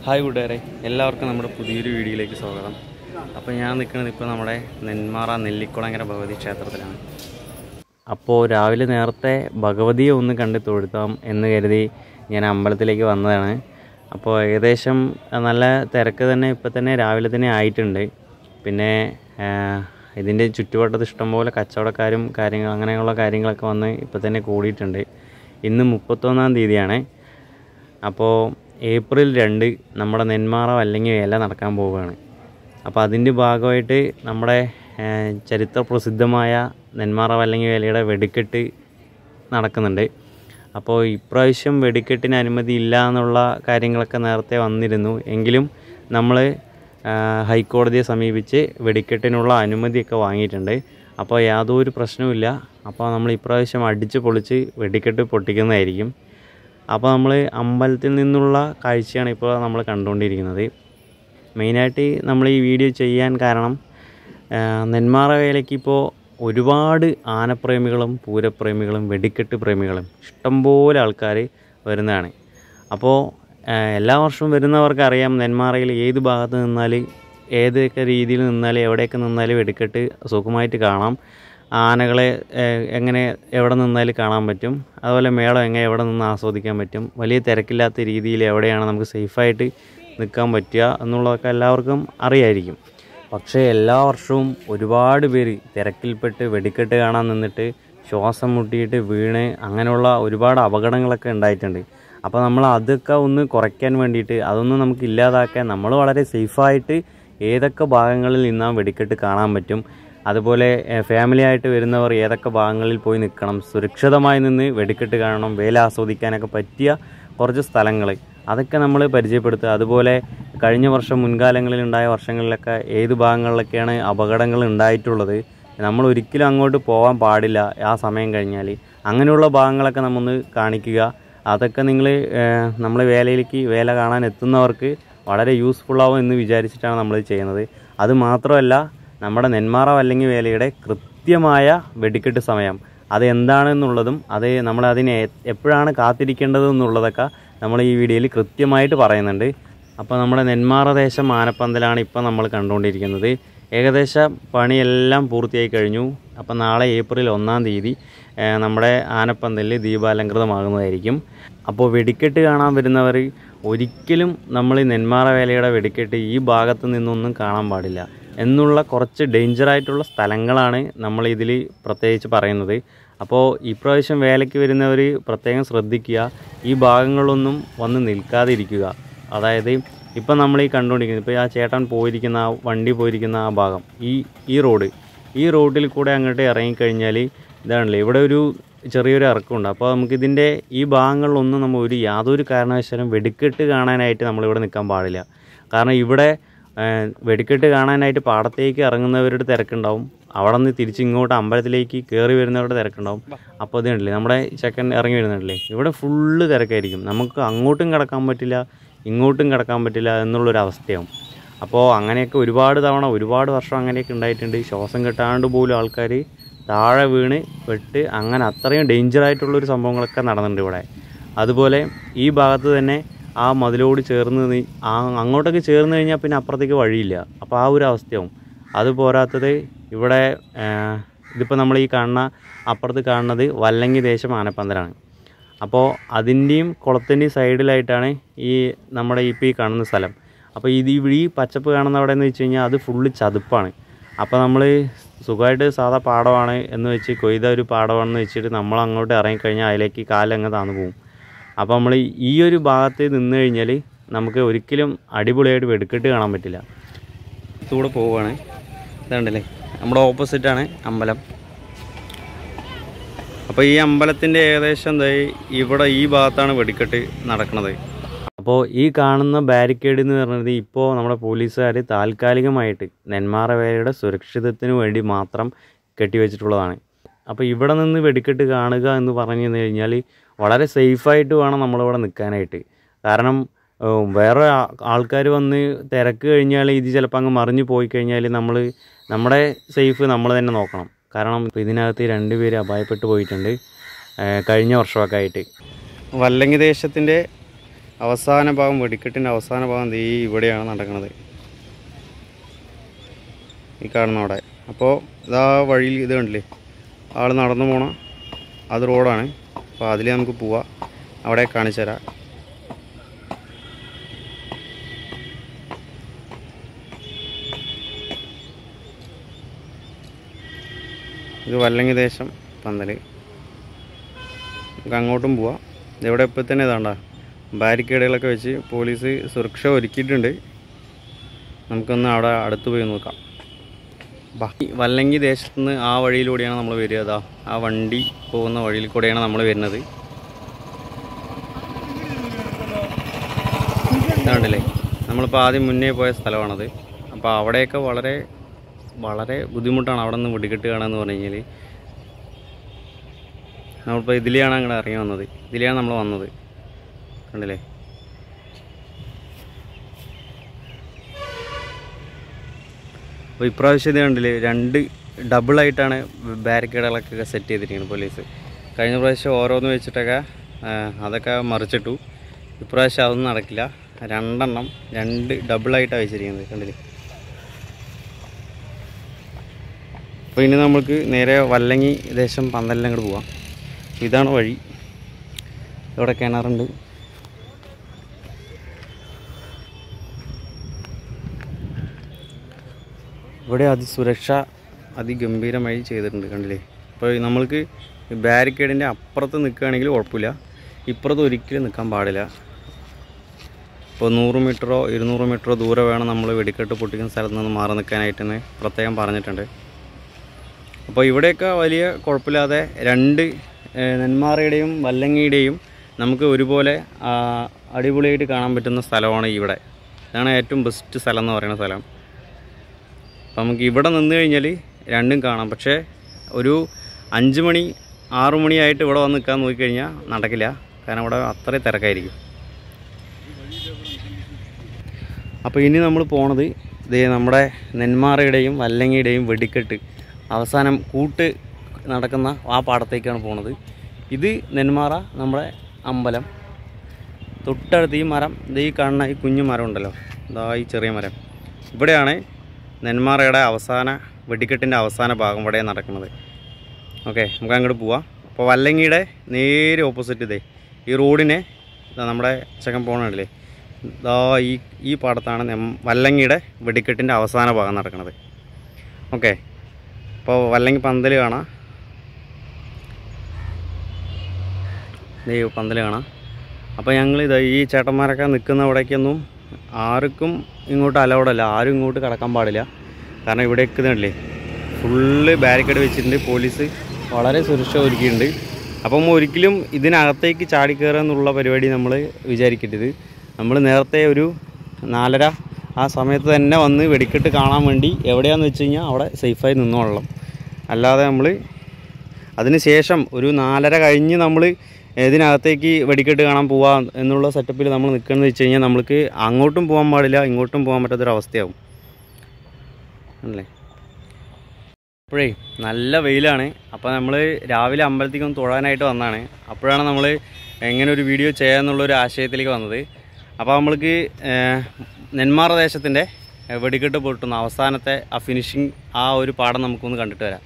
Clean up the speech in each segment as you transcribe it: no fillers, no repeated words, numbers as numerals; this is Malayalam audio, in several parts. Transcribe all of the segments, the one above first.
ഹായ് കൂട്ടുകാരെ, എല്ലാവർക്കും നമ്മുടെ പുതിയൊരു വീഡിയോയിലേക്ക് സ്വാഗതം. അപ്പോൾ ഞാൻ നിൽക്കുന്നത് ഇപ്പോൾ നമ്മുടെ നെന്മാറ നെല്ലിക്കുളങ്ങര ഭഗവതി ക്ഷേത്രത്തിലാണ്. അപ്പോൾ രാവിലെ നേരത്തെ ഭഗവതിയെ ഒന്ന് കണ്ട് തൊഴുത്താം എന്ന് കരുതി ഞാൻ അമ്പലത്തിലേക്ക് വന്നതാണ്. അപ്പോൾ ഏകദേശം നല്ല തിരക്ക് തന്നെ ഇപ്പോൾ തന്നെ രാവിലെ തന്നെ ആയിട്ടുണ്ട്. പിന്നെ ഇതിൻ്റെ ചുറ്റുവട്ടത്ത് ഇഷ്ടംപോലെ കച്ചവടക്കാരും അങ്ങനെയുള്ള കാര്യങ്ങളൊക്കെ വന്ന് ഇപ്പോൾ തന്നെ കൂടിയിട്ടുണ്ട്. ഇന്ന് 31-ാം തീയതിയാണ്. അപ്പോൾ ഏപ്രിൽ 2 നമ്മുടെ നെന്മാറ വല്ലങ്ങി വേല നടക്കാൻ പോവുകയാണ്. അപ്പോൾ അതിൻ്റെ ഭാഗമായിട്ട് നമ്മുടെ ചരിത്രപ്രസിദ്ധമായ നെന്മാറ വല്ലങ്ങി വേലയുടെ വെടിക്കെട്ട് നടക്കുന്നുണ്ട്. അപ്പോൾ ഇപ്രാവശ്യം വെടിക്കെട്ടിന് അനുമതി ഇല്ല എന്നുള്ള കാര്യങ്ങളൊക്കെ നേരത്തെ വന്നിരുന്നു. എങ്കിലും നമ്മൾ ഹൈക്കോടതിയെ സമീപിച്ച് വെടിക്കെട്ടിനുള്ള അനുമതിയൊക്കെ വാങ്ങിയിട്ടുണ്ട്. അപ്പോൾ യാതൊരു പ്രശ്നവുമില്ല. അപ്പോൾ നമ്മൾ ഇപ്രാവശ്യം അടിച്ച് പൊളിച്ച് വെടിക്കെട്ട് പൊട്ടിക്കുന്നതായിരിക്കും. അപ്പോൾ നമ്മൾ അമ്പലത്തിൽ നിന്നുള്ള കാഴ്ചയാണ് ഇപ്പോൾ നമ്മൾ കണ്ടുകൊണ്ടിരിക്കുന്നത്. മെയിനായിട്ട് നമ്മൾ ഈ വീഡിയോ ചെയ്യാൻ കാരണം നെന്മാറ വേലയ്ക്ക് ഇപ്പോൾ ഒരുപാട് ആനപ്രേമികളും പൂരപ്രേമികളും വെടിക്കെട്ട് പ്രേമികളും ഇഷ്ടംപോലെ ആൾക്കാർ വരുന്നതാണ്. അപ്പോൾ എല്ലാ വർഷവും വരുന്നവർക്ക് അറിയാം നെന്മാറയിൽ ഏത് ഭാഗത്ത് നിന്നാൽ ഏതൊക്കെ രീതിയിൽ നിന്നാൽ എവിടെയൊക്കെ നിന്നാൽ വെടിക്കെട്ട് സുഖമായിട്ട് കാണാം. ആനകളെ എങ്ങനെ എവിടെ നിന്നാലും കാണാൻ പറ്റും. അതുപോലെ മേളം എവിടെ നിന്ന് ആസ്വദിക്കാൻ പറ്റും. വലിയ തിരക്കില്ലാത്ത രീതിയിൽ എവിടെയാണ് നമുക്ക് സേഫായിട്ട് നിൽക്കാൻ പറ്റുക എന്നുള്ളതൊക്കെ എല്ലാവർക്കും അറിയായിരിക്കും. പക്ഷേ എല്ലാ വർഷവും ഒരുപാട് പേര് തിരക്കിൽപ്പെട്ട് വെടിക്കെട്ട് കാണാൻ നിന്നിട്ട് ശ്വാസം മുട്ടിയിട്ട് വീണ് അങ്ങനെയുള്ള ഒരുപാട് അപകടങ്ങളൊക്കെ ഉണ്ടായിട്ടുണ്ട്. അപ്പോൾ നമ്മൾ അതൊക്കെ ഒന്ന് കുറയ്ക്കാൻ വേണ്ടിയിട്ട് അതൊന്നും നമുക്ക് ഇല്ലാതാക്കാൻ നമ്മൾ വളരെ സേഫായിട്ട് ഏതൊക്കെ ഭാഗങ്ങളിൽ നിന്നാൽ വെടിക്കെട്ട് കാണാൻ പറ്റും, അതുപോലെ ഫാമിലി ആയിട്ട് വരുന്നവർ ഏതൊക്കെ ഭാഗങ്ങളിൽ പോയി നിൽക്കണം, സുരക്ഷിതമായി നിന്ന് വെടിക്കെട്ട് കാണണം, വേല ആസ്വദിക്കാനൊക്കെ പറ്റിയ കുറച്ച് സ്ഥലങ്ങൾ അതൊക്കെ നമ്മൾ പരിചയപ്പെടുത്തുക. അതുപോലെ കഴിഞ്ഞ വർഷം മുൻകാലങ്ങളിലുണ്ടായ വർഷങ്ങളിലൊക്കെ ഏത് ഭാഗങ്ങളിലൊക്കെയാണ് അപകടങ്ങൾ ഉണ്ടായിട്ടുള്ളത്, നമ്മൾ ഒരിക്കലും അങ്ങോട്ട് പോകാൻ പാടില്ല ആ സമയം കഴിഞ്ഞാൽ, അങ്ങനെയുള്ള ഭാഗങ്ങളൊക്കെ നമ്മൊന്ന് കാണിക്കുക. അതൊക്കെ നമ്മൾ വേല കാണാൻ എത്തുന്നവർക്ക് വളരെ യൂസ്ഫുള്ളാവും എന്ന് വിചാരിച്ചിട്ടാണ് നമ്മൾ ചെയ്യുന്നത്. അതുമാത്രമല്ല, നമ്മുടെ നെന്മാറ വല്ലങ്ങി വേലയുടെ കൃത്യമായ വെടിക്കെട്ട് സമയം അത് എന്താണെന്നുള്ളതും നമ്മളതിനെ എപ്പോഴാണ് കാത്തിരിക്കേണ്ടതെന്നുള്ളതൊക്കെ നമ്മൾ ഈ വീഡിയോയിൽ കൃത്യമായിട്ട് പറയുന്നുണ്ട്. അപ്പോൾ നമ്മുടെ നെന്മാറ ദേശം ആനപ്പന്തലാണ് ഇപ്പോൾ നമ്മൾ കണ്ടുകൊണ്ടിരിക്കുന്നത്. ഏകദേശം പണിയെല്ലാം പൂർത്തിയായി കഴിഞ്ഞു. അപ്പോൾ നാളെ ഏപ്രിൽ 1-ാം തീയതി നമ്മുടെ ആനപ്പന്തലിൽ ദീപാലങ്കൃതമാകുന്നതായിരിക്കും. അപ്പോൾ വെടിക്കെട്ട് കാണാൻ വരുന്നവർ ഒരിക്കലും നമ്മൾ നെന്മാറ വേലയുടെ വെടിക്കെട്ട് ഈ ഭാഗത്ത് നിന്നൊന്നും കാണാൻ പാടില്ല എന്നുള്ള കുറച്ച് ഡേഞ്ചറായിട്ടുള്ള സ്ഥലങ്ങളാണ് നമ്മൾ ഇതിൽ പ്രത്യേകിച്ച് പറയുന്നത്. അപ്പോൾ ഇപ്രാവശ്യം വേലയ്ക്ക് വരുന്നവർ പ്രത്യേകം ശ്രദ്ധിക്കുക, ഈ ഭാഗങ്ങളൊന്നും വന്ന് നിൽക്കാതിരിക്കുക. അതായത് ഇപ്പം നമ്മൾ ഈ കണ്ടുകൊണ്ടിരിക്കുന്നത്, ഇപ്പോൾ ആ ചേട്ടൻ പോയിരിക്കുന്ന ആ വണ്ടി പോയിരിക്കുന്ന ആ ഭാഗം, ഈ റോഡിൽ കൂടെ അങ്ങോട്ട് ഇറങ്ങിക്കഴിഞ്ഞാൽ ഇതാണല്ലേ ഇവിടെ ഒരു ചെറിയൊരു ഇറക്കമുണ്ട്. അപ്പോൾ നമുക്കിതിൻ്റെ ഈ ഭാഗങ്ങളിലൊന്നും നമ്മൾ യാതൊരു കാരണവശാലും വെടിക്കെട്ട് കാണാനായിട്ട് നമ്മളിവിടെ നിൽക്കാൻ പാടില്ല. കാരണം ഇവിടെ വെടിക്കെട്ട് കാണാനായിട്ട് പാടത്തേക്ക് ഇറങ്ങുന്നവരുടെ തിരക്കുണ്ടാവും, അവിടെ നിന്ന് തിരിച്ചിങ്ങോട്ട് അമ്പലത്തിലേക്ക് കയറി വരുന്നവരുടെ തിരക്കുണ്ടാവും. അപ്പോൾ ഇത് കണ്ടില്ലേ, നമ്മുടെ ചെക്കൻ ഇറങ്ങി വരുന്നുണ്ടല്ലേ, ഇവിടെ ഫുള്ള് തിരക്കായിരിക്കും. നമുക്ക് അങ്ങോട്ടും കിടക്കാൻ പറ്റില്ല, ഇങ്ങോട്ടും കിടക്കാൻ പറ്റില്ല എന്നുള്ളൊരവസ്ഥയാവും. അപ്പോൾ അങ്ങനെയൊക്കെ ഒരുപാട് വർഷം അങ്ങനെയൊക്കെ ഉണ്ടായിട്ടുണ്ട്. ശ്വാസം കിട്ടാണ്ട് പോലും ആൾക്കാർ താഴെ വീണ് പെട്ട് അങ്ങനെ അത്രയും ഡേഞ്ചറായിട്ടുള്ളൊരു സംഭവങ്ങളൊക്കെ നടന്നിട്ടുണ്ട് ഇവിടെ. അതുപോലെ ഈ ഭാഗത്ത് തന്നെ ആ മതിലോട് ചേർന്ന് അങ്ങോട്ടൊക്കെ ചേർന്ന് കഴിഞ്ഞാൽ പിന്നെ അപ്പുറത്തേക്ക് വഴിയില്ല. അപ്പോൾ ആ ഒരു അവസ്ഥയാവും. അത് പോരാത്തത് ഇവിടെ ഇതിപ്പോൾ നമ്മൾ ഈ അപ്പുറത്ത് കാണുന്നത് വല്ലങ്ങി ദേശം ആനപ്പന്തലാണ്. അപ്പോൾ അതിൻ്റെയും കുളത്തിൻ്റെയും സൈഡിലായിട്ടാണ് ഈ നമ്മുടെ ഇപ്പോൾ ഈ കാണുന്ന സ്ഥലം. അപ്പോൾ ഈ പച്ചപ്പ് കാണുന്ന അവിടെ എന്ന് വെച്ച് കഴിഞ്ഞാൽ അത് ഫുള്ള് ചതുപ്പാണ്. അപ്പോൾ നമ്മൾ സുഖമായിട്ട് സാധാ പാടമാണ് എന്ന് വെച്ച് കൊയ്ത ഒരു പാടമാണെന്ന് വെച്ചിട്ട് നമ്മൾ അങ്ങോട്ട് ഇറങ്ങിക്കഴിഞ്ഞാൽ അതിലേക്ക് കാലങ്ങ് താന്നു പോകും. അപ്പോൾ നമ്മൾ ഈ ഒരു ഭാഗത്ത് നിന്ന് കഴിഞ്ഞാൽ നമുക്ക് ഒരിക്കലും അടിപൊളിയായിട്ട് വെടിക്കെട്ട് കാണാൻ പറ്റില്ല. ഇതുകൂടെ പോവുകയാണ്, ഇതുണ്ടല്ലേ നമ്മുടെ ഓപ്പോസിറ്റാണ് അമ്പലം. അപ്പോൾ ഈ അമ്പലത്തിൻ്റെ ഏകദേശം ഇവിടെ ഈ ഭാഗത്താണ് വെടിക്കെട്ട് നടക്കുന്നത്. അപ്പോൾ ഈ കാണുന്ന ബാരിക്കേഡ് എന്ന് പറയുന്നത് ഇപ്പോൾ നമ്മുടെ പോലീസുകാർ താൽക്കാലികമായിട്ട് നെന്മാറ വേലയുടെ സുരക്ഷിതത്തിന് വേണ്ടി മാത്രം കെട്ടിവെച്ചിട്ടുള്ളതാണ്. അപ്പോൾ ഇവിടെ നിന്ന് വെടിക്കെട്ട് കാണുക എന്ന് പറഞ്ഞു കഴിഞ്ഞാൽ വളരെ സേഫായിട്ട് വേണം നമ്മളിവിടെ നിൽക്കാനായിട്ട്. കാരണം വേറെ ആൾക്കാർ വന്ന് തിരക്ക് കഴിഞ്ഞാൽ ഇത് ചിലപ്പോൾ അങ്ങ് മറിഞ്ഞു പോയി കഴിഞ്ഞാൽ നമ്മുടെ സേഫ് നമ്മൾ തന്നെ നോക്കണം. കാരണം ഇതിനകത്ത് 2 പേര് അപായപ്പെട്ടു പോയിട്ടുണ്ട് കഴിഞ്ഞ വർഷമൊക്കെ ആയിട്ട്. വല്ലങ്ങി ദേശത്തിൻ്റെ അവസാന ഭാഗം, വെടിക്കെട്ടിൻ്റെ അവസാന ഭാഗം ദേ ഇവിടെയാണ് നടക്കുന്നത്, ഈ കാണുന്ന അവിടെ. അപ്പോൾ ഇതാ വഴിയിൽ ഇത് കണ്ടില്ലേ, ആൾ നടന്നു പോണ അത് റോഡാണ്. അപ്പോൾ അതിൽ നമുക്ക് പോവാം, അവിടെ കാണിച്ചു തരാം. ഇത് വല്ലങ്ങി ദേശം പന്തൽ. നമുക്ക് അങ്ങോട്ടും പോവാം. ഇവിടെ ഇപ്പോൾ തന്നെ ഇതാണ്ട ബാരിക്കേഡുകളൊക്കെ വെച്ച് പോലീസ് സുരക്ഷ ഒരുക്കിയിട്ടുണ്ട്. നമുക്കൊന്ന് അവിടെ അടുത്ത് പോയി നോക്കാം. വല്ലങ്ങി ദേശത്തു നിന്ന് ആ വഴിയിലൂടെയാണ് നമ്മൾ വരിക. അതാ ആ വണ്ടി പോകുന്ന വഴിയിൽ കൂടെയാണ് നമ്മൾ വരുന്നത്. കണ്ടില്ലേ, നമ്മളിപ്പോൾ ആദ്യം മുന്നേ പോയ സ്ഥലമാണത്. അപ്പോൾ അവിടെയൊക്കെ വളരെ വളരെ ബുദ്ധിമുട്ടാണ് അവിടെ നിന്ന് വെടിക്കെട്ട് കാണാമെന്ന് പറഞ്ഞു കഴിഞ്ഞാൽ. നമ്മളിപ്പോൾ ഇതിലെയാണ് അങ്ങോട്ട് ഇറങ്ങി വന്നത്, ഇതിലെയാണ് നമ്മൾ വന്നത്. കണ്ടില്ലേ, അപ്പോൾ ഇപ്രാവശ്യം ഇത് കണ്ടില്ലേ, 2 ഡബിളായിട്ടാണ് ബാരിക്കേഡുകളൊക്കെ സെറ്റ് ചെയ്തിരിക്കുന്നത് പോലീസ്. കഴിഞ്ഞ പ്രാവശ്യം ഓരോന്ന് വെച്ചിട്ടൊക്കെ അതൊക്കെ മറിച്ചിട്ടു. ഇപ്രാവശ്യം അതൊന്നും നടക്കില്ല, 2 ഡബിളായിട്ടാണ് വെച്ചിരിക്കുന്നത്. കണ്ടില്ലേ. അപ്പോൾ ഇനി നമുക്ക് നേരെ വല്ലങ്ങി ദേശം പന്തലിൽ അങ്ങോട്ട് പോവാം. ഇതാണ് വഴി. ഇവിടെ കിണറുണ്ട്. ഇവിടെ അതിസുരക്ഷ അതിഗംഭീരമായി ചെയ്തിട്ടുണ്ട്. കണ്ടില്ലേ. അപ്പോൾ നമ്മൾക്ക് ബാരിക്കേഡിൻ്റെ അപ്പുറത്ത് നിൽക്കുകയാണെങ്കിൽ കുഴപ്പമില്ല, ഇപ്പുറത്ത് ഒരിക്കലും നിൽക്കാൻ പാടില്ല. ഇപ്പോൾ 100 മീറ്ററോ 200 മീറ്ററോ ദൂരെ വേണം നമ്മൾ വെടിക്കെട്ട് പൊട്ടിക്കുന്ന സ്ഥലത്ത് നിന്ന് മാറി നിൽക്കാനായിട്ട് തന്നെ പ്രത്യേകം പറഞ്ഞിട്ടുണ്ട്. അപ്പോൾ ഇവിടെയൊക്കെ വലിയ കുഴപ്പമില്ലാതെ 2 നെന്മാറയുടെയും വല്ലങ്ങിയുടെയും നമുക്ക് ഒരുപോലെ അടിപൊളിയായിട്ട് കാണാൻ പറ്റുന്ന സ്ഥലമാണ് ഇവിടെ. ഇതാണ് ഏറ്റവും ബെസ്റ്റ് സ്ഥലം എന്ന് പറയുന്ന സ്ഥലം. അപ്പോൾ നമുക്ക് ഇവിടെ നിന്ന് കഴിഞ്ഞാൽ 2ഉം കാണാം. പക്ഷേ ഒരു 5 മണി 6 മണിയായിട്ട് ഇവിടെ വന്ന് നിൽക്കാൻ നോക്കിക്കഴിഞ്ഞാൽ നടക്കില്ല, കാരണം ഇവിടെ അത്രയും തിരക്കായിരിക്കും. അപ്പോൾ ഇനി നമ്മൾ പോണത് ഇത് നമ്മുടെ നെന്മാറയുടെയും വല്ലങ്ങിയുടെയും വെടിക്കെട്ട് അവസാനം കൂട്ട് നടക്കുന്ന ആ പാടത്തേക്കാണ് പോണത്. ഇത് നെന്മാറ നമ്മുടെ അമ്പലം. തൊട്ടടുത്ത് ഈ മരം, ഇത് ഈ കാണുന്ന ഈ കുഞ്ഞു മരം ഉണ്ടല്ലോ, ഇതാ ഈ ചെറിയ മരം, ഇവിടെയാണ് നെന്മാറയുടെ അവസാന വെടിക്കെട്ടിൻ്റെ അവസാന ഭാഗം ഇവിടെ നടക്കുന്നത്. ഓക്കെ, നമുക്ക് അങ്ങോട്ട് പോവാം. അപ്പോൾ വല്ലങ്ങിയുടെ നേരെ ഓപ്പോസിറ്റ് ഇതേ ഈ റോഡിനെ നമ്മുടെ ചെക്കൻ പോകണല്ലേ, ഇതാ ഈ പാടത്താണ് വല്ലങ്ങിയുടെ വെടിക്കെട്ടിൻ്റെ അവസാന ഭാഗം നടക്കുന്നത്. ഓക്കെ, അപ്പോൾ വല്ലങ്ങി പന്തൽ കാണാം, പന്തൽ കാണാം. അപ്പോൾ ഞങ്ങളിത് ഈ ചേട്ടന്മാരൊക്കെ നിൽക്കുന്ന അവിടേക്കൊന്നും ആർക്കും ഇങ്ങോട്ട് അലൗഡല്ല, ആരും ഇങ്ങോട്ട് കടക്കാൻ പാടില്ല. കാരണം ഇവിടെ നിൽക്കുന്നില്ലേ ഫുള്ള് ബാരിക്കേഡ് വെച്ചിട്ടുണ്ട്, പോലീസ് വളരെ സുരക്ഷ ഒരുക്കിയിട്ടുണ്ട്. അപ്പം ഒരിക്കലും ഇതിനകത്തേക്ക് ചാടിക്കയറുക എന്നുള്ള പരിപാടി നമ്മൾ വിചാരിക്കരുത്. നമ്മൾ നേരത്തെ ഒരു 4:30 ആ സമയത്ത് തന്നെ വന്ന് വെടിക്കെട്ട് കാണാൻ വേണ്ടി എവിടെയാണെന്ന് വെച്ച് കഴിഞ്ഞാൽ അവിടെ സേഫായി നിന്നോളണം. അല്ലാതെ നമ്മൾ അതിന് ശേഷം ഒരു 4:30 കഴിഞ്ഞ് നമ്മൾ ഇതിനകത്തേക്ക് വെടിക്കെട്ട് കാണാൻ പോവാം എന്നുള്ള സെറ്റപ്പിൽ നമ്മൾ നിൽക്കുകയെന്ന് വെച്ച് കഴിഞ്ഞാൽ നമ്മൾക്ക് അങ്ങോട്ടും പോകാൻ പാടില്ല, ഇങ്ങോട്ടും പോകാൻ പറ്റാത്തൊരവസ്ഥയാവും അല്ലേ. അപ്പോഴേ നല്ല വെയിലാണ്. അപ്പോൾ നമ്മൾ രാവിലെ അമ്പലത്തേക്കൊന്ന് തൊഴാനായിട്ട് വന്നതാണ്. അപ്പോഴാണ് നമ്മൾ എങ്ങനെ ഒരു വീഡിയോ ചെയ്യാമെന്നുള്ളൊരു ആശയത്തിലേക്ക് വന്നത്. അപ്പോൾ നമ്മൾക്ക് നെന്മാറ ദേശത്തിൻ്റെ വെടിക്കെട്ട് പൊട്ടുന്ന അവസാനത്തെ ആ ഫിനിഷിങ് ആ ഒരു പാടം നമുക്കൊന്ന് കണ്ടിട്ട് വരാം.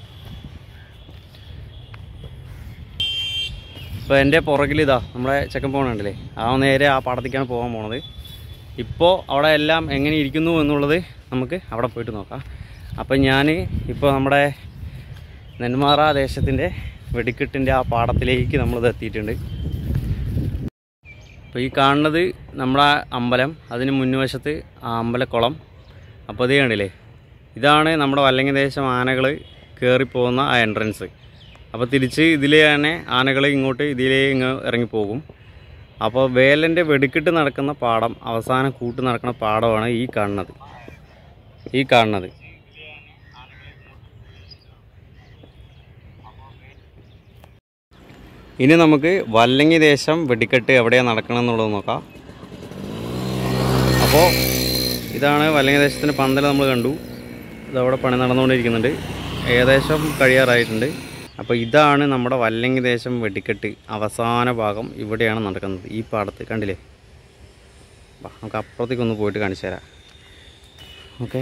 ഇപ്പോൾ എൻ്റെ പുറകിലിതാ നമ്മുടെ ചെക്കൻ പോകണുണ്ടല്ലേ, ആ നേരെ ആ പാടത്തേക്കാണ് പോകാൻ പോണത്. ഇപ്പോൾ അവിടെ എല്ലാം എങ്ങനെ ഇരിക്കുന്നു എന്നുള്ളത് നമുക്ക് അവിടെ പോയിട്ട് നോക്കാം. അപ്പം ഞാൻ ഇപ്പോൾ നമ്മുടെ നെന്മാറ ദേശത്തിൻ്റെ വെടിക്കെട്ടിൻ്റെ ആ പാടത്തിലേക്ക് നമ്മളിത് എത്തിയിട്ടുണ്ട്. അപ്പോൾ ഈ കാണുന്നത് നമ്മുടെ അമ്പലം, അതിന് മുൻവശത്ത് ആ അമ്പലക്കുളം. അപ്പോൾ ഇത് കണ്ടില്ലേ, ഇതാണ് നമ്മുടെ വല്ലങ്ങി ദേശം ആനകൾ കയറിപ്പോകുന്ന ആ എൻട്രൻസ്. അപ്പോൾ തിരിച്ച് ഇതിലേ തന്നെ ആനകൾ ഇങ്ങോട്ട് ഇതിലേ ഇറങ്ങിപ്പോകും. അപ്പോൾ വേലൻ്റെ വെടിക്കെട്ട് നടക്കുന്ന പാടം, അവസാനം കൂട്ട് നടക്കുന്ന പാടമാണ് ഈ കാണുന്നത്. ഇനി നമുക്ക് വല്ലങ്ങി ദേശം വെടിക്കെട്ട് എവിടെയാണ് നടക്കണം എന്നുള്ളത് നോക്കാം. അപ്പോൾ ഇതാണ് വല്ലങ്ങി ദേശത്തിൻ്റെ പന്തൽ നമ്മൾ കണ്ടു. ഇതവിടെ പണി നടന്നുകൊണ്ടിരിക്കുന്നുണ്ട്, ഏകദേശം കഴിയാറായിട്ടുണ്ട്. അപ്പോൾ ഇതാണ് നമ്മുടെ വല്ലങ്ങി ദേശം വെടിക്കെട്ട് അവസാന ഭാഗം ഇവിടെയാണ് നടക്കുന്നത്, ഈ പാടത്ത് കണ്ടില്ലേ. നമുക്ക് അപ്പുറത്തേക്കൊന്ന് പോയിട്ട് കാണിച്ചു തരാം. ഓക്കെ,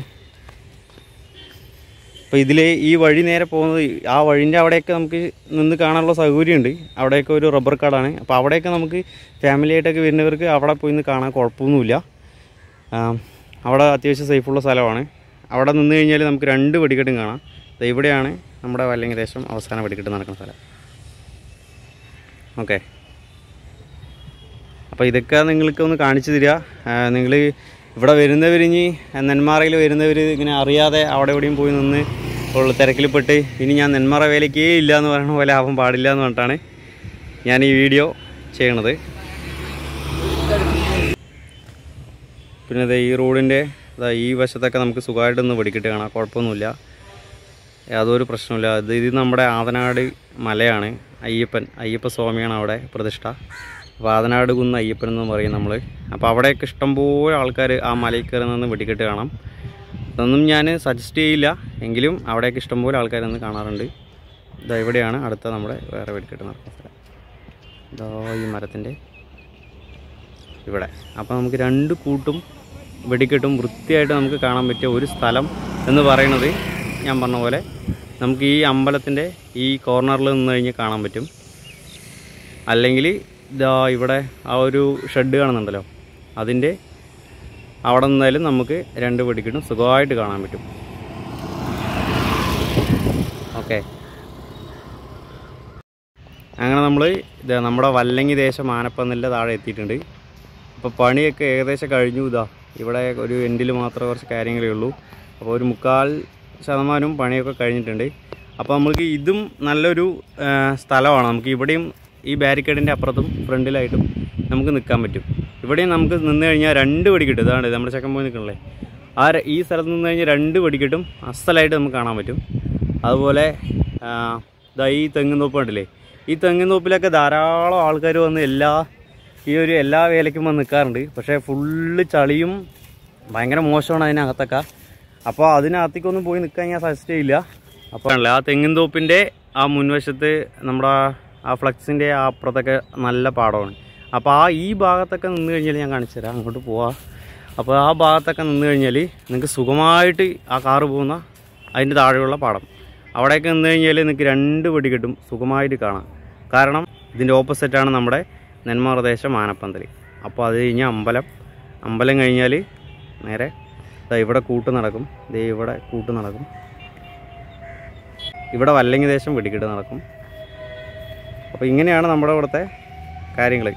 അപ്പോൾ ഇതിൽ ഈ വഴി നേരെ പോകുന്നത് ആ വഴിൻ്റെ അവിടെയൊക്കെ നമുക്ക് നിന്ന് കാണാനുള്ള സൗകര്യമുണ്ട്. അവിടെയൊക്കെ ഒരു റബ്ബർ കാടാണ്. അപ്പോൾ അവിടെയൊക്കെ നമുക്ക് ഫാമിലിയായിട്ടൊക്കെ വരുന്നവർക്ക് അവിടെ പോയി നിന്ന് കാണാൻ കുഴപ്പമൊന്നുമില്ല. അവിടെ അത്യാവശ്യം സേഫുള്ള സ്ഥലമാണ്. അവിടെ നിന്ന് കഴിഞ്ഞാൽ നമുക്ക് 2 വെടിക്കെട്ടും കാണാം. ഇവിടെയാണ് നമ്മുടെ വല്ലങ്ങി ദേശം അവസാന വെടിക്കെട്ട് നടക്കുന്ന സ്ഥലം. ഓക്കെ, അപ്പോൾ ഇതൊക്കെ നിങ്ങൾക്ക് ഒന്ന് കാണിച്ചു തരിക. നിങ്ങൾ ഇവിടെ വരുന്നവരിഞ്ഞ് നെന്മാറയിൽ വരുന്നവർ ഇങ്ങനെ അറിയാതെ അവിടെ എവിടെയും പോയി നിന്ന് ഉള്ള തിരക്കിൽപ്പെട്ട് ഇനി ഞാൻ നെന്മാറ വേലയ്ക്കേ ഇല്ല എന്ന് പറയുന്ന പോലെ ആവാൻ പാടില്ല എന്ന് പറഞ്ഞിട്ടാണ് ഞാൻ ഈ വീഡിയോ ചെയ്യണത്. പിന്നെ ഈ റോഡിൻ്റെ ഈ വശത്തൊക്കെ നമുക്ക് സുഖമായിട്ടൊന്ന് വെടിക്കെട്ട് കാണാം, കുഴപ്പമൊന്നുമില്ല, യാതൊരു പ്രശ്നമില്ല. ഇത് നമ്മുടെ ആതനാട് മലയാണ്. അയ്യപ്പ സ്വാമിയാണ് അവിടെ പ്രതിഷ്ഠ. അപ്പോൾ ആതനാട് കുന്ന് അയ്യപ്പൻ എന്ന് പറയും നമ്മൾ. അപ്പോൾ അവിടെയൊക്കെ ഇഷ്ടംപോലെ ആൾക്കാർ ആ മലയിൽ കയറി നിന്ന് വെടിക്കെട്ട് കാണാം. അതൊന്നും ഞാൻ സജസ്റ്റ് ചെയ്യില്ല, എങ്കിലും അവിടെയൊക്കെ ഇഷ്ടംപോലെ ആൾക്കാർ നിന്ന് കാണാറുണ്ട്. ഇവിടെയാണ് അടുത്ത നമ്മുടെ വേറെ വെടിക്കെട്ട് നടക്കുന്ന സ്ഥലം. ഈ മരത്തിൻ്റെ ഇവിടെ. അപ്പോൾ നമുക്ക് 2 കൂട്ടും വെടിക്കെട്ടും വൃത്തിയായിട്ട് നമുക്ക് കാണാൻ പറ്റിയ ഒരു സ്ഥലം എന്ന് പറയുന്നത് ഞാൻ പറഞ്ഞ പോലെ നമുക്ക് ഈ അമ്പലത്തിൻ്റെ ഈ കോർണറിൽ നിന്ന് കഴിഞ്ഞാൽ കാണാൻ പറ്റും. അല്ലെങ്കിൽ ഇവിടെ ആ ഒരു ഷെഡ് കാണുന്നുണ്ടല്ലോ, അതിൻ്റെ അവിടെ നിന്നാലും നമുക്ക് 2 വെടിക്കെട്ടും സുഖമായിട്ട് കാണാൻ പറ്റും. ഓക്കെ, അങ്ങനെ നമ്മൾ നമ്മുടെ വല്ലങ്ങി ദേശം ആനപ്പന്തലിൻ്റെ താഴെ എത്തിയിട്ടുണ്ട്. അപ്പോൾ പണിയൊക്കെ ഏകദേശം കഴിഞ്ഞു. ഇവിടെ ഒരു എൻഡിൽ മാത്രമേ കുറച്ച് കാര്യങ്ങളേ ഉള്ളൂ. അപ്പോൾ ഒരു 3/4% പണിയൊക്കെ കഴിഞ്ഞിട്ടുണ്ട്. അപ്പോൾ നമുക്ക് ഇതും നല്ലൊരു സ്ഥലമാണ്. നമുക്ക് ഇവിടെയും ഈ ബാരിക്കേഡിൻ്റെ അപ്പുറത്തും ഫ്രണ്ടിലായിട്ടും നമുക്ക് നിൽക്കാൻ പറ്റും. ഇവിടെയും നമുക്ക് നിന്ന് കഴിഞ്ഞാൽ 2 വെടിക്കെട്ട്, ഇതാണ് നമ്മുടെ ചെക്കൻ പോയി നിൽക്കണല്ലേ, ഈ സ്ഥലത്ത് നിന്ന് കഴിഞ്ഞാൽ 2 വെടിക്കെട്ടും അസലായിട്ട് നമുക്ക് കാണാൻ പറ്റും. അതുപോലെ ഈ തെങ്ങിൻ തോപ്പ് കണ്ടില്ലേ, ഈ തെങ്ങിൻ തോപ്പിലൊക്കെ ധാരാളം ആൾക്കാർ വന്ന് എല്ലാ വേലയ്ക്കും വന്ന് നിൽക്കാറുണ്ട്. പക്ഷേ ഫുള്ള് ചളിയും ഭയങ്കര മോശമാണ് അതിനകത്തൊക്കെ. അപ്പോൾ അതിനകത്തേക്കൊന്നും പോയി നിൽക്കാൻ ഞാൻ സജസ്റ്റ് ചെയ്യില്ല. അപ്പോൾ ആ തെങ്ങിൻ തോപ്പിൻ്റെ ആ മുൻവശത്ത് നമ്മുടെ ആ ഫ്ലക്സിൻ്റെ ആ അപ്പുറത്തൊക്കെ നല്ല പാടമാണ്. അപ്പോൾ ഈ ഭാഗത്തൊക്കെ നിന്ന് കഴിഞ്ഞാൽ ഞാൻ കാണിച്ചു തരാം, അങ്ങോട്ട് പോവാം. അപ്പോൾ ആ ഭാഗത്തൊക്കെ നിന്ന് കഴിഞ്ഞാൽ നിങ്ങൾക്ക് സുഖമായിട്ട് ആ കാറ് പോകുന്ന അതിൻ്റെ താഴെയുള്ള പാടം അവിടെയൊക്കെ നിന്ന് കഴിഞ്ഞാൽ നിങ്ങൾക്ക് 2 വെടിക്കെട്ടും സുഖമായിട്ട് കാണാം. കാരണം ഇതിൻ്റെ ഓപ്പോസിറ്റാണ് നമ്മുടെ നെന്മാറ ദേശം ആനപ്പന്തൽ. അപ്പോൾ അത് കഴിഞ്ഞാൽ അമ്പലം കഴിഞ്ഞാൽ നേരെ ഇവിടെ കൂട്ട് നടക്കും. ഇവിടെ കൂട്ട് നടക്കും. ഇവിടെ വല്ലങ്ങി ദേശം വെടിക്കെട്ട് നടക്കും. അപ്പോൾ ഇങ്ങനെയാണ് നമ്മുടെ ഇവിടുത്തെ കാര്യങ്ങൾ.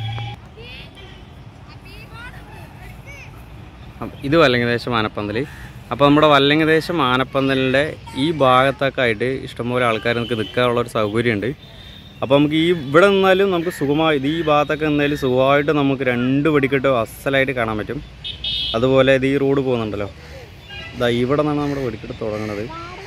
ഇത് വല്ലങ്ങി ദേശം ആനപ്പന്തൽ. അപ്പോൾ നമ്മുടെ വല്ലങ്ങി ദേശം ആനപ്പന്തലിൻ്റെ ഈ ഭാഗത്തൊക്കെ ആയിട്ട് ഇഷ്ടംപോലെ ആൾക്കാർ നമുക്ക് നിൽക്കാനുള്ളൊരു സൗകര്യമുണ്ട്. അപ്പോൾ നമുക്ക് ഇവിടെ നിന്നാലും നമുക്ക് സുഖമായി ഈ ഭാഗത്തൊക്കെ നിന്നാലും സുഖമായിട്ട് നമുക്ക് 2 വെടിക്കെട്ട് അസലായിട്ട് കാണാൻ പറ്റും. അതുപോലെ ഈ റോഡ് പോകുന്നുണ്ടല്ലോ, ഇവിടെ നിന്നാണ് നമ്മുടെ വെടിക്കെട്ട് തുടങ്ങുന്നത്.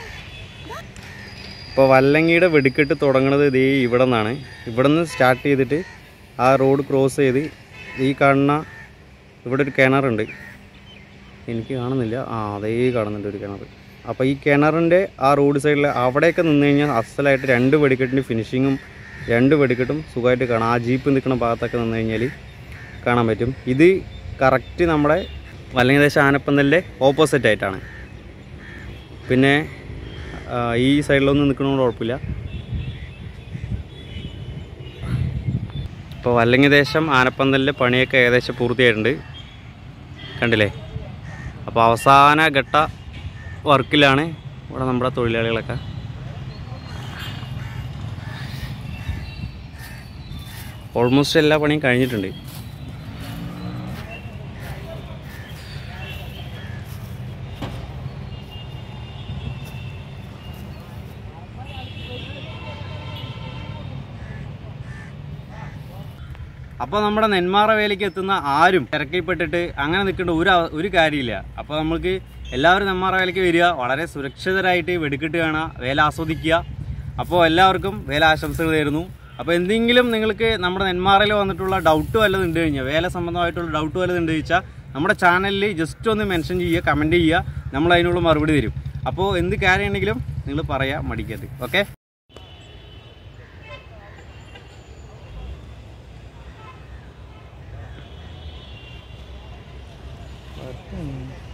ഇപ്പോൾ വല്ലങ്ങിയുടെ വെടിക്കെട്ട് തുടങ്ങുന്നത് ഇവിടെ നിന്നാണ്. ഇവിടെ നിന്ന് സ്റ്റാർട്ട് ചെയ്തിട്ട് ആ റോഡ് ക്രോസ് ചെയ്ത് ഈ കാണുന്ന ഇവിടെ ഒരു കിണറുണ്ട്, എനിക്ക് കാണുന്നില്ല, അതേ കാണുന്നുണ്ട് ഒരു കിണർ. അപ്പോൾ ഈ കിണറിൻ്റെ ആ റോഡ് സൈഡിൽ അവിടെയൊക്കെ നിന്ന് കഴിഞ്ഞാൽ അസലായിട്ട് 2 വെടിക്കെട്ടിൻ്റെ ഫിനിഷിങ്ങും 2 വെടിക്കെട്ടും സുഖമായിട്ട് കാണാം. ആ ജീപ്പ് നിൽക്കുന്ന ഭാഗത്തൊക്കെ നിന്ന് കഴിഞ്ഞാൽ കാണാൻ പറ്റും. ഇത് കറക്റ്റ് നമ്മുടെ വല്ലങ്ങി ദേശം ആനപ്പന്തലിൻ്റെ ഓപ്പോസിറ്റ് ആയിട്ടാണ്. പിന്നെ ഈ സൈഡിലൊന്നും നിൽക്കണമെന്ന് കുഴപ്പമില്ല. ഇപ്പോൾ വല്ലങ്ങി ദേശം ആനപ്പന്തലിൻ്റെ പണിയൊക്കെ ഏകദേശം പൂർത്തിയായിട്ടുണ്ട്, കണ്ടില്ലേ. അപ്പോൾ അവസാന ഘട്ട വർക്കിലാണ് ഇവിടെ നമ്മുടെ തൊഴിലാളികളൊക്കെ. ഓൾമോസ്റ്റ് എല്ലാ പണിയും കഴിഞ്ഞിട്ടുണ്ട്. അപ്പോൾ നമ്മുടെ നെന്മാറ വേലയ്ക്ക് എത്തുന്ന ആരും തിരക്കിൽപ്പെട്ടിട്ട് അങ്ങനെ നിൽക്കേണ്ട ഒരു കാര്യമില്ല. അപ്പോൾ നമുക്ക് എല്ലാവരും നെന്മാറ വേലയ്ക്ക് വരിക, വളരെ സുരക്ഷിതരായിട്ട് വെടിക്കെട്ട് കാണുക, വേല ആസ്വദിക്കുക. അപ്പോൾ എല്ലാവർക്കും വേല ആശംസകൾ നേരുന്നു. അപ്പോൾ എന്തെങ്കിലും നിങ്ങൾക്ക് നമ്മുടെ നെന്മാറയിൽ വന്നിട്ടുള്ള ഡൗട്ട് വല്ലതും ഉണ്ട് കഴിഞ്ഞാൽ, വേല സംബന്ധമായിട്ടുള്ള ഡൗട്ട് വല്ലതും ഉണ്ട് ചോദിച്ചാൽ നമ്മുടെ ചാനലിൽ ജസ്റ്റ് ഒന്ന് മെൻഷൻ ചെയ്യുക, കമൻറ്റ് ചെയ്യുക, നമ്മൾ അതിനുള്ള മറുപടി തരും. അപ്പോൾ എന്ത് കാര്യമുണ്ടെങ്കിലും നിങ്ങൾ പറയാൻ മടിക്കരുത്. ഓക്കെ. വർക്കുണ്ട്.